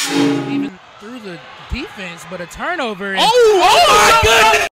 even through the defense, but a turnover. Oh my goodness!